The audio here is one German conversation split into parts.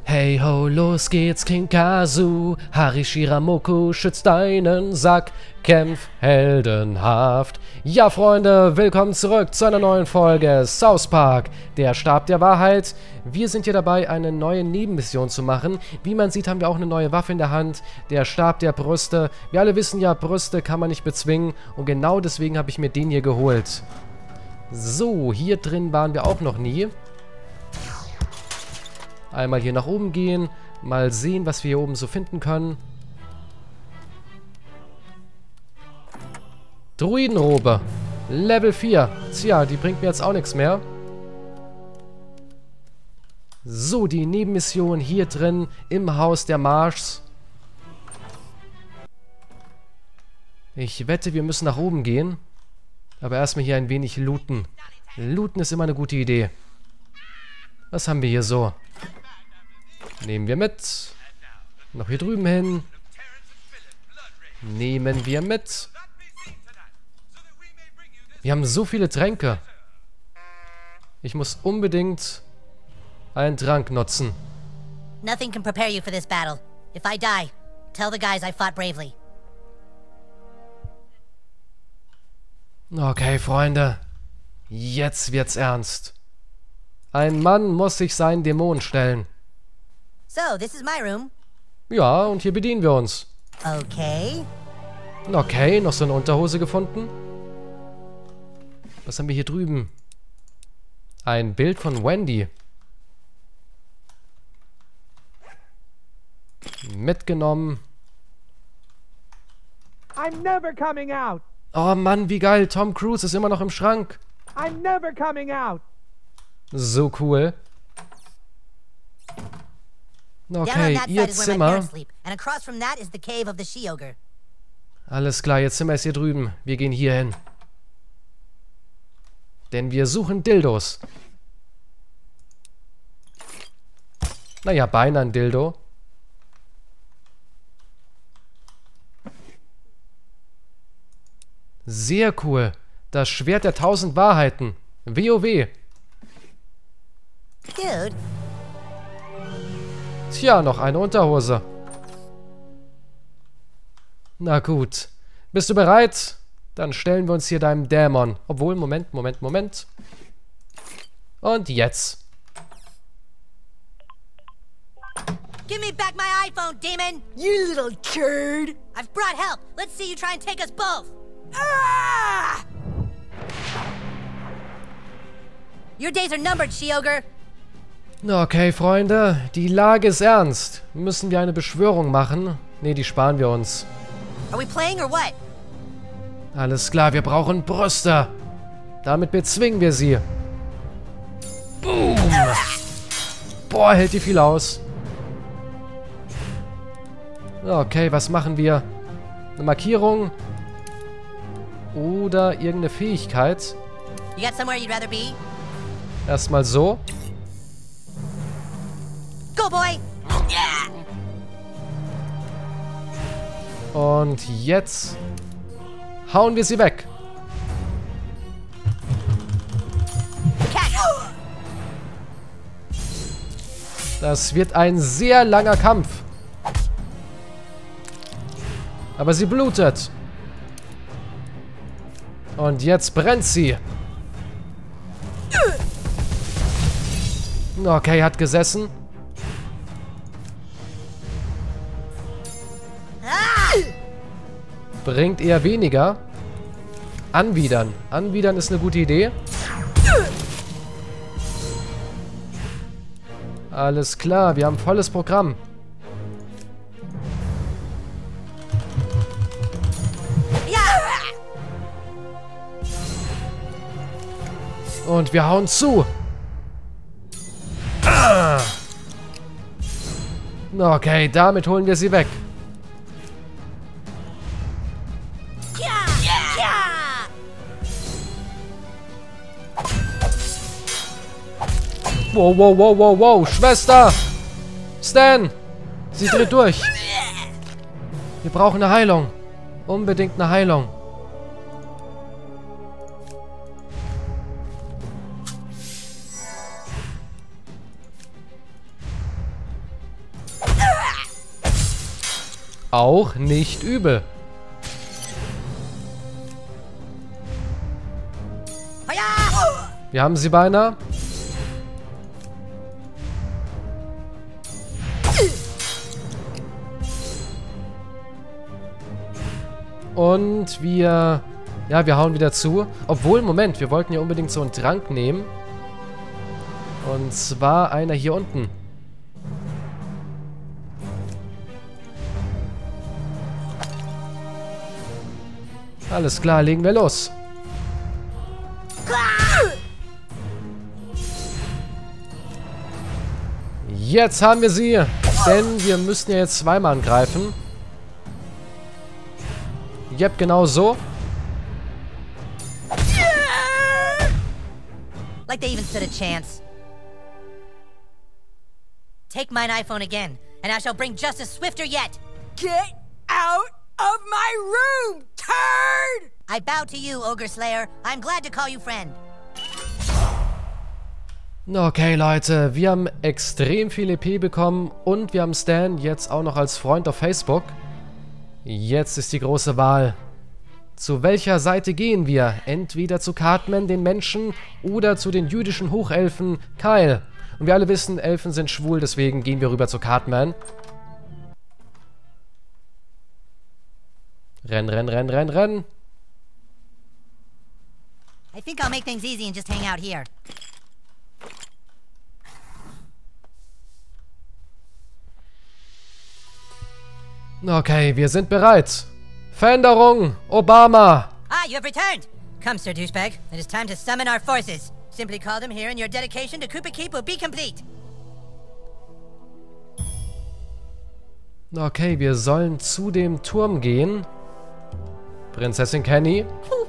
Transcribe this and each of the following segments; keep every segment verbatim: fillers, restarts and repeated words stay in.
Hey ho, los geht's, King Kazoo. Harishiramoku schützt deinen Sack. Kämpf heldenhaft. Ja, Freunde, willkommen zurück zu einer neuen Folge South Park, der Stab der Wahrheit. Wir sind hier dabei, eine neue Nebenmission zu machen. Wie man sieht, haben wir auch eine neue Waffe in der Hand. Der Stab der Brüste. Wir alle wissen ja, Brüste kann man nicht bezwingen. Und genau deswegen habe ich mir den hier geholt. So, hier drin waren wir auch noch nie. Einmal hier nach oben gehen. Mal sehen, was wir hier oben so finden können. Druidenrobe. Level vier. Tja, die bringt mir jetzt auch nichts mehr. So, die Nebenmission hier drin im Haus der Marshs. Ich wette, wir müssen nach oben gehen. Aber erstmal hier ein wenig looten. Looten ist immer eine gute Idee. Was haben wir hier so? Nehmen wir mit. Noch hier drüben hin. Nehmen wir mit. Wir haben so viele Tränke. Ich muss unbedingt einen Trank nutzen. Nothing can prepare you for this battle. If I die, tell the guys I fought bravely. Okay, Freunde. Jetzt wird's ernst. Ein Mann muss sich seinen Dämonen stellen. So, this is my room. Ja, und hier bedienen wir uns. Okay. Okay, noch so eine Unterhose gefunden. Was haben wir hier drüben? Ein Bild von Wendy. Mitgenommen. I'm never coming out. Oh Mann, wie geil. Tom Cruise ist immer noch im Schrank. I'm never coming out. So cool. Okay, ihr Zimmer. Alles klar, ihr Zimmer ist hier drüben. Wir gehen hier hin. Denn wir suchen Dildos. Naja, beinahe ein Dildo. Sehr cool. Das Schwert der tausend Wahrheiten. WoW. Dude. Tja, noch eine Unterhose. Na gut. Bist du bereit? Dann stellen wir uns hier deinem Dämon. Obwohl, Moment, Moment, Moment. Und jetzt. Give me back my iPhone, demon! You little turd! I've brought help. Let's see you try and take us both. Ah! Your days are numbered, Shiogre. Okay, Freunde, die Lage ist ernst. Müssen wir eine Beschwörung machen? Ne, die sparen wir uns. Are we playing or what? Alles klar, wir brauchen Brüste. Damit bezwingen wir sie. Boom. Boah, hält die viel aus. Okay, was machen wir? Eine Markierung? Oder irgendeine Fähigkeit? You got somewhere you'd rather be? Erstmal so. Go, boy! Und jetzt hauen wir sie weg. Das wird ein sehr langer Kampf. Aber sie blutet. Und jetzt brennt sie. Okay, hat gesessen. Bringt eher weniger. Anwidern. Anwidern ist eine gute Idee. Alles klar, wir haben volles Programm. Und wir hauen zu. Ah. Okay, damit holen wir sie weg. Wow, wow, wow, wow, wow. Schwester! Stan! Sie dreht durch. Wir brauchen eine Heilung. Unbedingt eine Heilung. auch nicht übel. Wir haben sie beinahe. Und wir... Ja, wir hauen wieder zu. Obwohl, Moment, wir wollten ja unbedingt so einen Trank nehmen. Und zwar einer hier unten. Alles klar, legen wir los. Jetzt haben wir sie. Denn wir müssen ja jetzt zweimal angreifen. Yep, genau so. Like they even stood a chance. Take mine iPhone again, and I shall bring justice swifter yet. Get out of my room, turd! I bow to you, Ogre Slayer. I'm glad to call you friend. Okay, Leute, wir haben extrem viel E P bekommen und wir haben Stan jetzt auch noch als Freund auf Facebook. Jetzt ist die große Wahl. Zu welcher Seite gehen wir? Entweder zu Cartman, den Menschen, oder zu den jüdischen Hochelfen, Kyle. Und wir alle wissen, Elfen sind schwul, deswegen gehen wir rüber zu Cartman. Renn, renn, renn, renn, renn. I think I'll make things easy and just hang out here. Okay, wir sind bereit. Veränderung, Obama. Ah, you have returned. Come, Sir Douchebag. It is time to summon our forces. Simply call them here and your dedication to Koopa Keep will be complete. Okay, wir sollen zu dem Turm gehen. Prinzessin Kenny.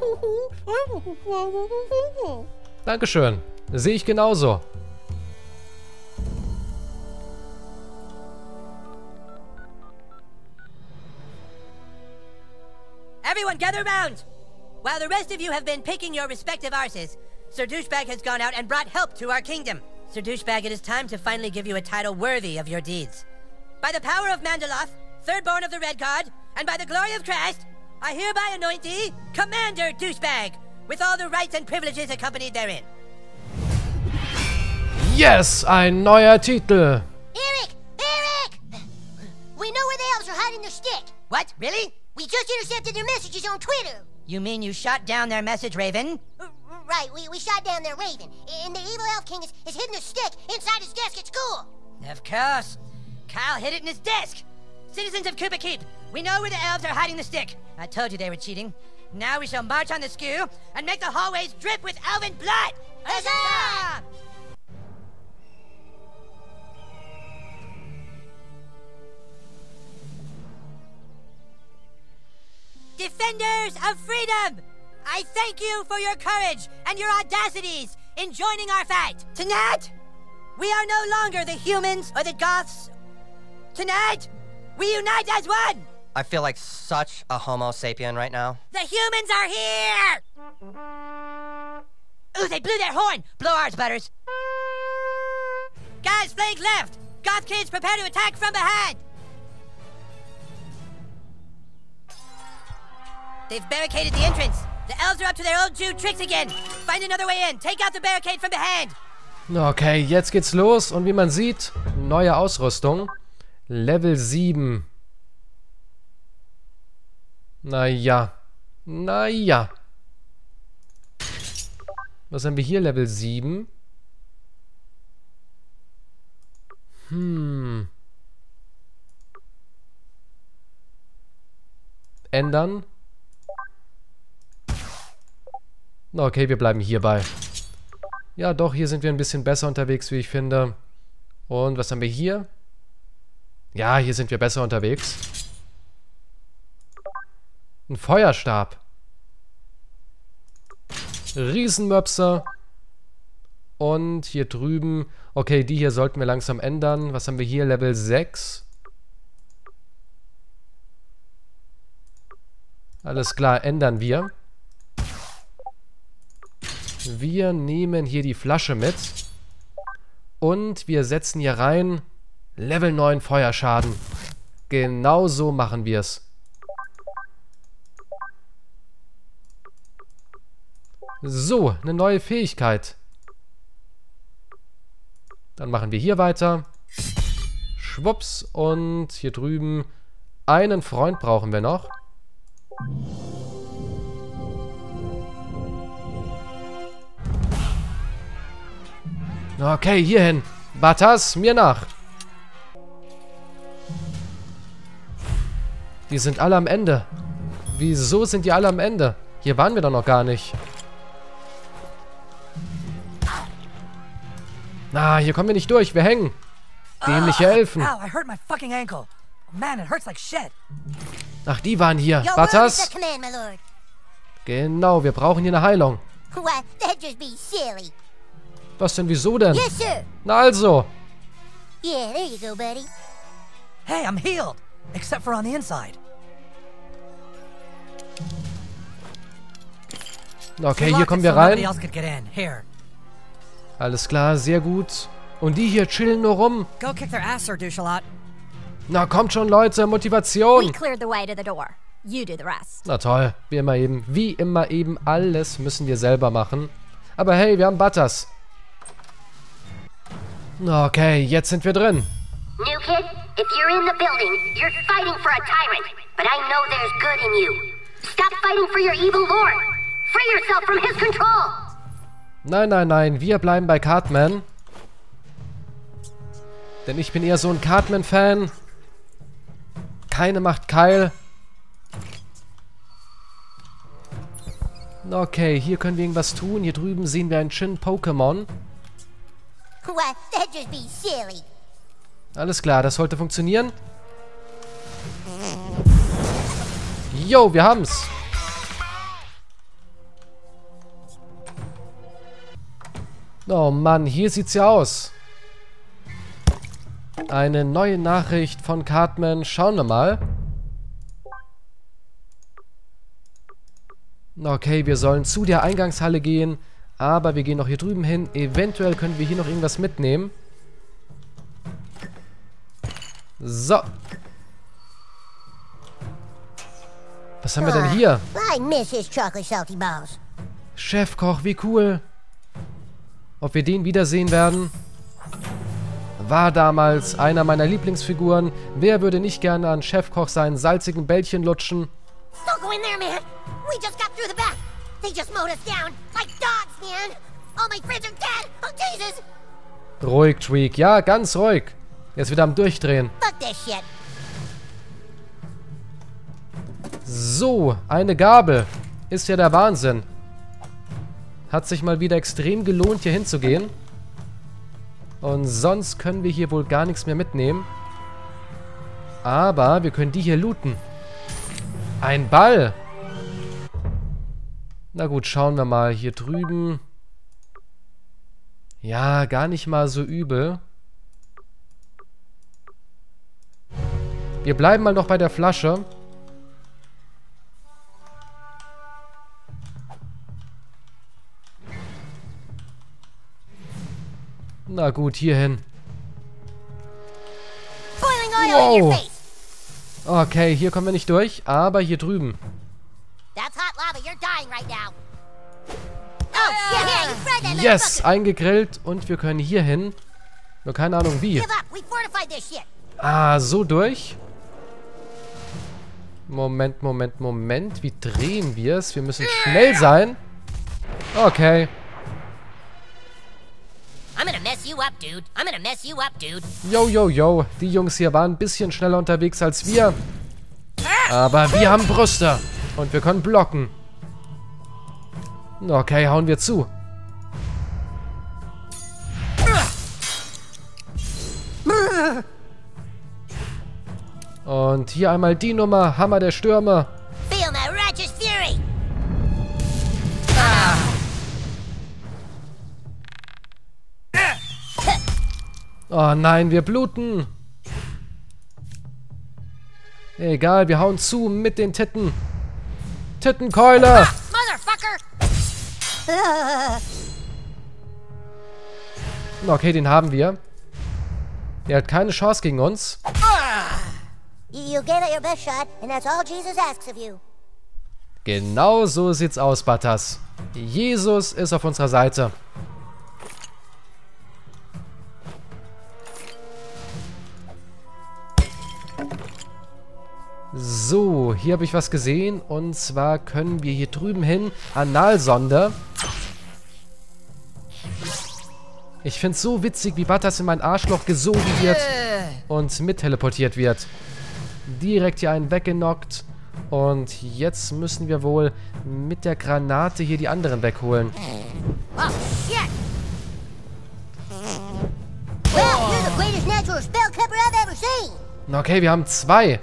Dankeschön. Sehe ich genauso. Everyone gather around! While the rest of you have been picking your respective arses, Sir Douchebag has gone out and brought help to our kingdom. Sir Douchebag, it is time to finally give you a title worthy of your deeds. By the power of Mandaloth, third-born of the Red Guard, and by the glory of Christ, I hereby anoint thee Commander Douchebag, with all the rights and privileges accompanied therein. Yes, ein neuer Titel. Eric! Eric! We know where the elves are hiding their stick. What? Really? We just intercepted their messages on Twitter. You mean you shot down their message, Raven? R right, we, we shot down their Raven. And the evil elf king is, is hidden their stick inside his desk at school. Of course. Kyle hid it in his desk. Citizens of Koopa Keep, we know where the elves are hiding the stick. I told you they were cheating. Now we shall march on the skew and make the hallways drip with elven blood. Huzzah! Defenders of freedom! I thank you for your courage and your audacities in joining our fight. Tonight, we are no longer the humans or the goths. Tonight, we unite as one! I feel like such a homo sapien right now. The humans are here! Ooh, they blew their horn! Blow ours, Butters. Guys, flank left! Goth kids, prepare to attack from behind! They've barricaded the entrance. The elves are up to their old Jew tricks again. Find another way in. Take out the barricade from behind. Okay, jetzt geht's los. Und wie man sieht, neue Ausrüstung. Level sieben. Naja. Naja. Was haben wir hier? Level sieben. Hm. Ändern. Okay, wir bleiben hierbei. Ja, doch, hier sind wir ein bisschen besser unterwegs, wie ich finde. Und was haben wir hier? Ja, hier sind wir besser unterwegs. Ein Feuerstab. Riesenmöpse. Und hier drüben... Okay, die hier sollten wir langsam ändern. Was haben wir hier? Level sechs. Alles klar, ändern wir. Wir nehmen hier die Flasche mit. Und wir setzen hier rein Level neun Feuerschaden. Genau so machen wir es. So, eine neue Fähigkeit. Dann machen wir hier weiter. Schwupps. Und hier drüben einen Freund brauchen wir noch. Okay, hierhin. Batas, mir nach. Die sind alle am Ende. Wieso sind die alle am Ende? Hier waren wir doch noch gar nicht. Na, ah, hier kommen wir nicht durch. Wir hängen. Dämliche Elfen. Ow, I hurt my fucking ankle. Man, it hurts like shit. Ach, die waren hier. Your word is Batas? the command, my lord. Genau, wir brauchen hier eine Heilung. Why, that'd just be silly. Was denn, wieso denn? Yes, sir. Na also. Yeah, there you go, buddy. Hey, I'm healed. Except for on the inside. Okay, Lock hier it kommen wir so nobody rein. else could get in. Here. Alles klar, sehr gut. Und die hier chillen nur rum. Go kick their ass, Sir Douche-a-lot. Na kommt schon, Leute, Motivation. We cleared the way to the door. You do the rest. Na toll, wie immer eben. Wie immer eben, alles müssen wir selber machen. Aber hey, wir haben Batas. Okay, jetzt sind wir drin. New kid, if you're in the building, you're fighting for a tyrant. But I know there's good in you. Stop fighting for your evil lord. Free yourself from his control. Nein, nein, nein, wir bleiben bei Cartman. Denn ich bin eher so ein Cartman-Fan. Keine Macht Keil. Okay, hier können wir irgendwas tun. Hier drüben sehen wir ein Chin-Pokémon. Why, that'd just be silly. Alles klar, das sollte funktionieren. Jo, wir haben's. Oh Mann, hier sieht's ja aus. Eine neue Nachricht von Cartman. Schauen wir mal. Okay, wir sollen zu der Eingangshalle gehen. Aber wir gehen noch hier drüben hin. Eventuell können wir hier noch irgendwas mitnehmen. So. Was haben wir denn hier? I miss his chocolate salty balls. Chefkoch, wie cool. Ob wir den wiedersehen werden? War damals einer meiner Lieblingsfiguren. Wer würde nicht gerne an Chefkoch seinen salzigen Bällchen lutschen? Don't go in there, man. We just got through the back. They just mowed us down like dogs, man. All my friends are dead. Oh, Jesus. Ruhig, Tweak. Ja, ganz ruhig. Er ist wieder am Durchdrehen. Fuck this shit. So, eine Gabel. Ist ja der Wahnsinn. Hat sich mal wieder extrem gelohnt, hier hinzugehen. Und sonst können wir hier wohl gar nichts mehr mitnehmen. Aber wir können die hier looten. Ein Ball. Na gut, schauen wir mal. Hier drüben. Ja, gar nicht mal so übel. Wir bleiben mal noch bei der Flasche. Na gut, hierhin. Boiling oil in your Wow. face. Okay, hier kommen wir nicht durch, aber hier drüben. That's hot lava. You're dying right now. Oh, shit. Yeah, you fried that Yes, motherfucker. eingegrillt und wir können hier hin. Nur keine Ahnung wie. Give up. We fortified this shit. Ah, so durch. Moment, Moment, Moment. Wie drehen wir es? Wir müssen schnell sein. Okay. I'm gonna mess you up, dude. I'm gonna mess you up, dude. Yo, yo, yo. Die Jungs hier waren ein bisschen schneller unterwegs als wir. Aber wir haben Brüste. Und wir können blocken. Okay, hauen wir zu. Und hier einmal die Nummer. Hammer der Stürme. Feel my righteous fury. Oh nein, wir bluten. Egal, wir hauen zu mit den Titten. Tittenkeule. Motherfucker. Okay, den haben wir. Der hat keine Chance gegen uns. You gave it your best shot, and that's all Jesus asks of you. Genau so sieht's aus, Butters. Jesus ist auf unserer Seite. So, hier habe ich was gesehen. Und zwar können wir hier drüben hin. Analsonde. Ich finde es so witzig, wie Butters in mein Arschloch gesogen wird und mit teleportiert wird. Direkt hier einen weggenockt. Und jetzt müssen wir wohl mit der Granate hier die anderen wegholen. Oh, shit! Well, you're the greatest natural spellcapper I've ever seen! Okay, wir haben zwei.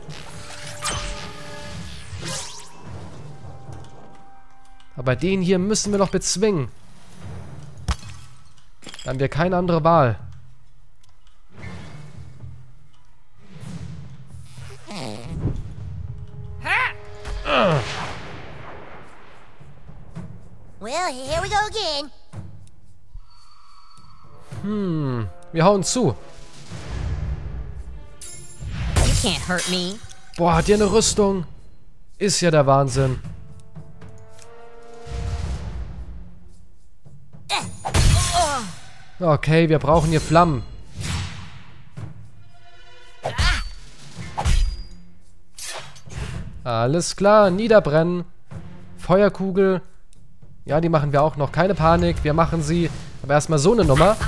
Aber den hier müssen wir noch bezwingen. Da haben wir keine andere Wahl. Well, here we go again. Hm, wir hauen zu. You can't hurt me. Boah, hat der eine Rüstung? Ist ja der Wahnsinn. Okay, wir brauchen hier Flammen. Alles klar, niederbrennen. Feuerkugel. Ja, die machen wir auch noch. Keine Panik, wir machen sie. Aber erstmal so eine Nummer.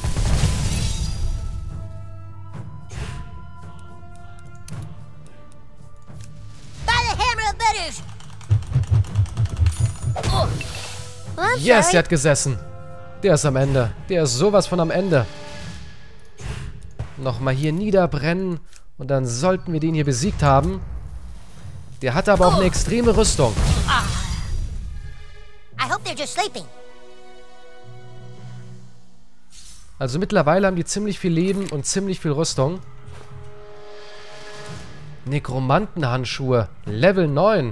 Yes, der hat gesessen. Der ist am Ende. Der ist sowas von am Ende. Nochmal hier niederbrennen. Und dann sollten wir den hier besiegt haben. Der hatte aber auch eine extreme Rüstung. I hope they're just sleeping. Also mittlerweile haben die ziemlich viel Leben und ziemlich viel Rüstung. Nekromantenhandschuhe. Level neun.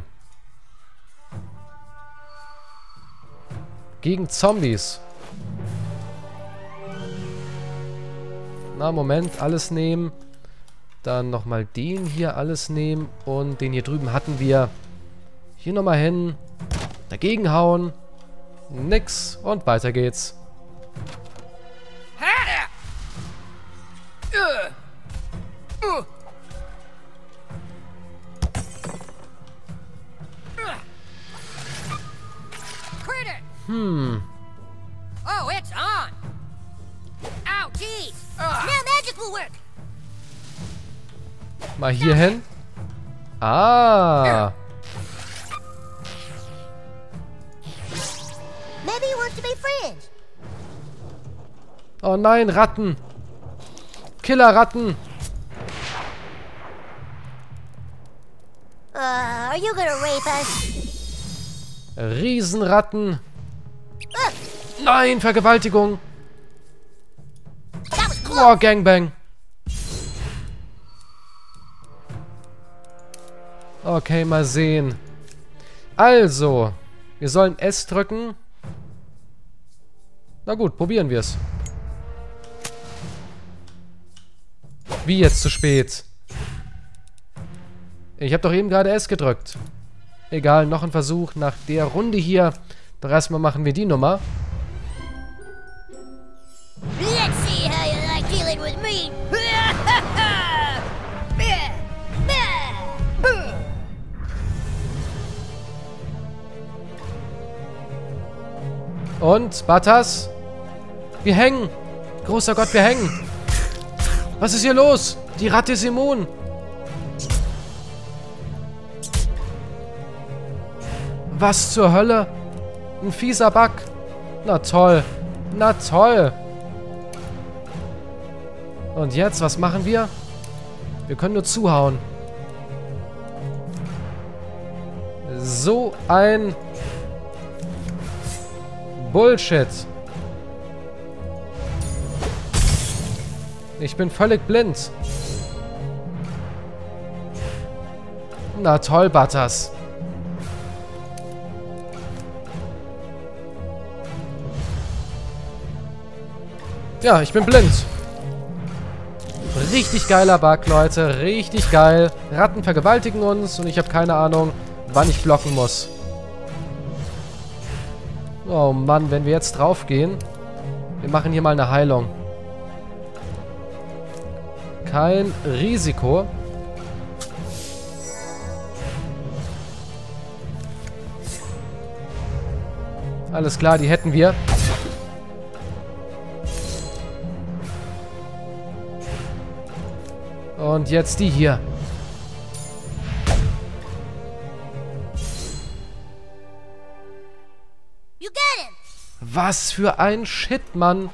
Gegen Zombies. Na, Moment. Alles nehmen. Dann nochmal den hier alles nehmen. Und den hier drüben hatten wir. Hier nochmal hin. Dagegen hauen. Nix. Und weiter geht's. Hm. Oh, it's on. Ow, geez. Now magic will work. Mal hier hin. Ah. Maybe he wants to be friends. Oh nein, Ratten. Killerratten. Uh, are you gonna rape us? Riesenratten. Nein, Vergewaltigung. Oh, Gangbang. Okay, mal sehen. Also, wir sollen S drücken. Na gut, probieren wir es. Wie jetzt zu spät? Ich habe doch eben gerade S gedrückt. Egal, noch ein Versuch nach der Runde hier. Doch erstmal machen wir die Nummer. Let's see how you like dealing with me. Und, Butters? Wir hängen. Großer Gott, wir hängen. Was ist hier los? Die Ratte ist immun. Was zur Hölle? Ein fieser Bug. Na toll. Na toll. Und jetzt, was machen wir? Wir können nur zuhauen. So ein Bullshit. Ich bin völlig blind. Na toll, Butters. Ja, ich bin blind. Richtig geiler Bug, Leute. Richtig geil. Ratten vergewaltigen uns und ich habe keine Ahnung, wann ich blocken muss. Oh Mann, wenn wir jetzt drauf gehen. Wir machen hier mal eine Heilung. Kein Risiko. Alles klar, die hätten wir. Und jetzt die hier. You get him! Was für ein Shit, Mann.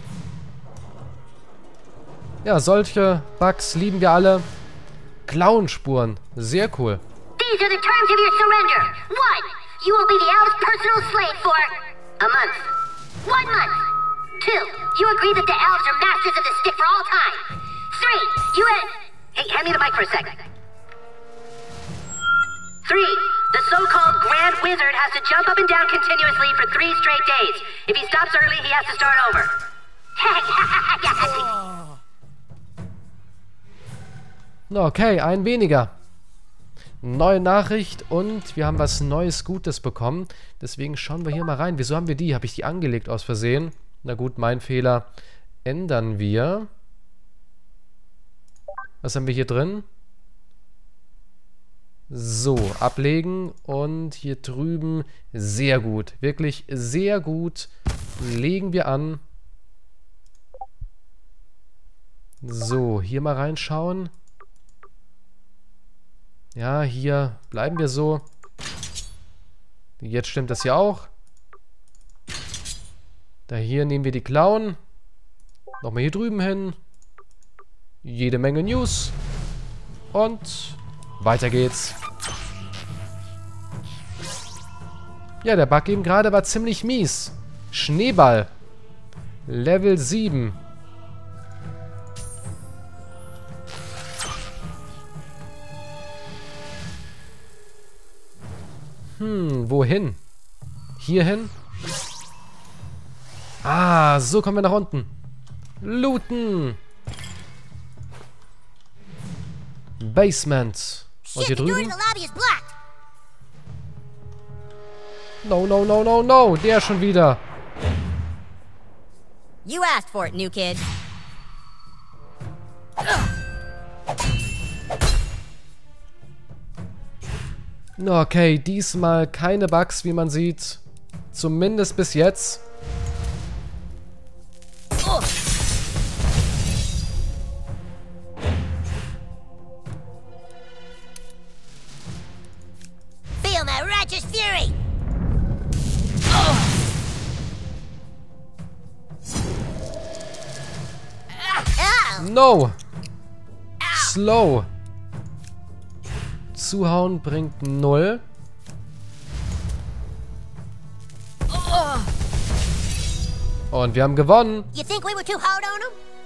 Ja, solche Bugs lieben wir alle. Clownspuren. Sehr cool. These are the terms of your surrender. One, you will be the Owl's personal slave for a month. One month. Two, you agree that the Owls are masters of the stick for all time. Three, you had... Hey, hand me the mic for a second. Three, the so-called Grand Wizard has to jump up and down continuously for three straight days. If he stops early, he has to start over. Okay, ein weniger. Neue Nachricht und wir haben was Neues, Gutes bekommen. Deswegen schauen wir hier mal rein. Wieso haben wir die? Habe ich die angelegt aus Versehen? Na gut, mein Fehler. Ändern wir. Was haben wir hier drin? So, ablegen und hier drüben sehr gut. Wirklich sehr gut. Legen wir an. So, hier mal reinschauen. Ja, hier bleiben wir so. Jetzt stimmt das ja auch. Da hier nehmen wir die Clown. Nochmal hier drüben hin. Jede Menge News. Und weiter geht's. Ja, der Bug eben gerade war ziemlich mies. Schneeball. Level sieben. Hm, wohin? Hierhin? Ah, so kommen wir nach unten. Looten. Basement. Und hier drüben? No, no, no, no, no. Der schon wieder. You asked for it, new kid. Okay, diesmal keine Bugs, wie man sieht. Zumindest bis jetzt. Feel my righteous fury! No! Slow. Zuhauen bringt null. Und wir haben gewonnen. You think we were too hard on him?